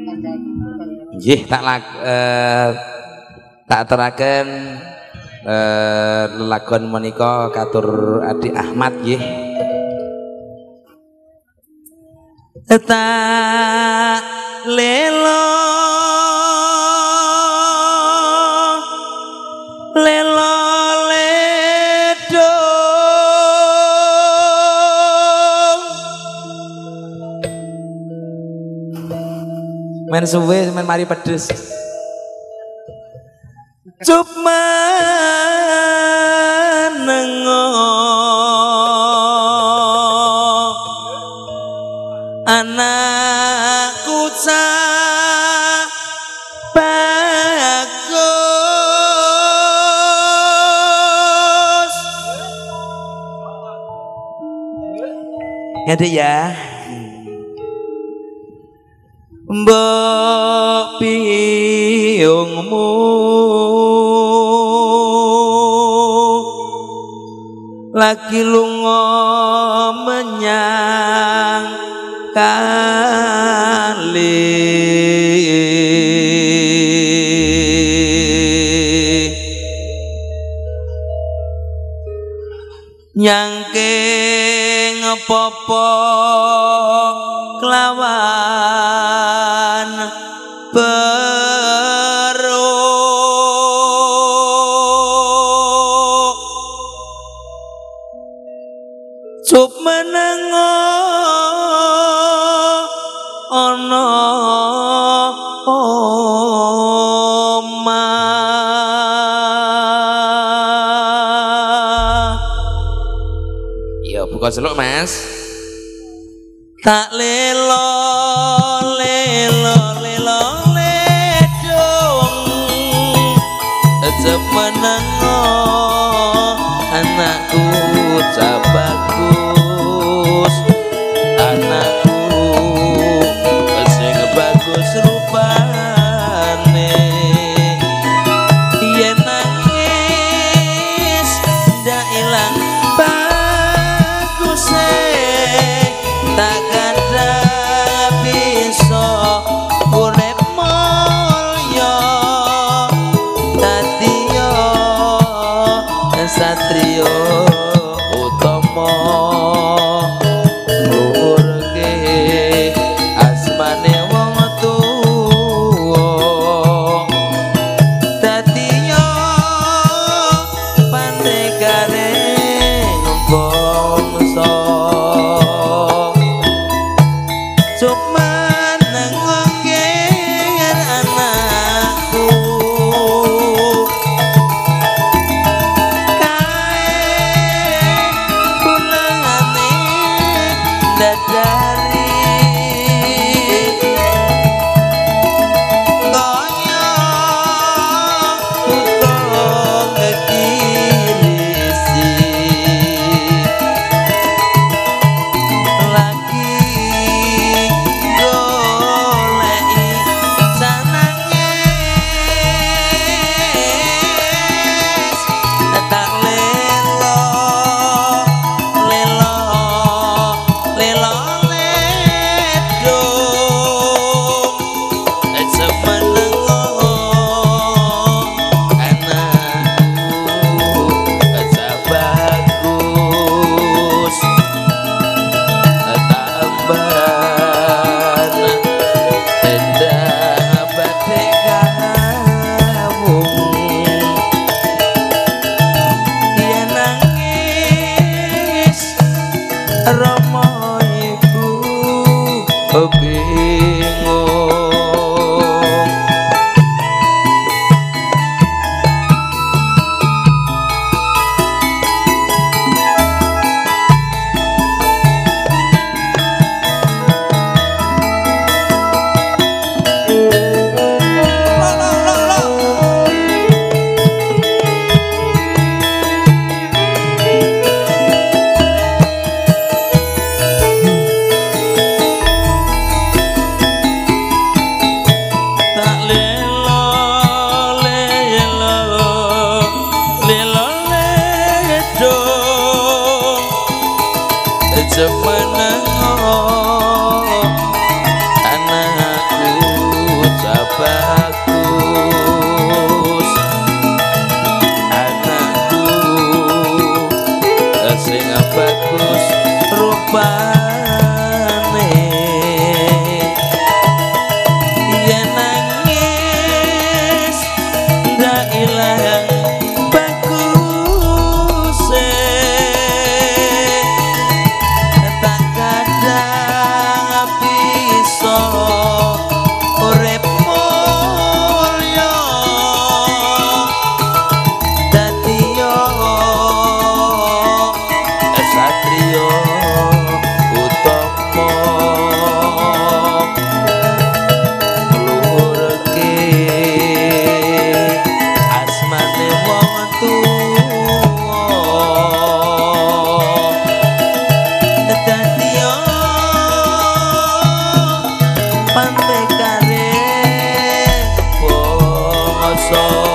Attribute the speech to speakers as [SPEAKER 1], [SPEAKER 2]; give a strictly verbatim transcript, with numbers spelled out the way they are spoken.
[SPEAKER 1] Nggih tak lag, eh, tak teraken eh, lelagon menika katur Adi Ahmad nggih. Tak lelo lelo ledo men suwe men mari pedes cup menengo anakku cah bagus ngede ya mbok piyungmu lagi lunga menyang kali nyangke ngepopo kelawan beru cup menengo ono omah ya buka seluk mas tak lelo lelo lelo ledong aja menengo anakku cah bagus anakku sing bagus rupane yen nangis ndak ilang baguse tak kada bisa urip mulya dadi yo satrio utama ngluhurke asmane wong tuwa dadi yo pandegane bangsa cuma nengoken anakku kae pulangane dadari koyo utang ngekirisi lagi goleki sanangis tak lelo lelo lelo ledo aja menengo anakku aja bagus tambahan tenda batik kawung dia nangis Rama ibu bingung pantekane bangsa